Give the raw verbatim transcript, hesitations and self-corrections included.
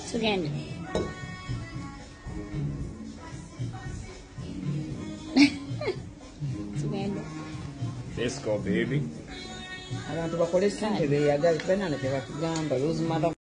Tugende. Tugende. Let's go, baby. Abantu bakolesa entebe eyagala banana tebatugamba lose mother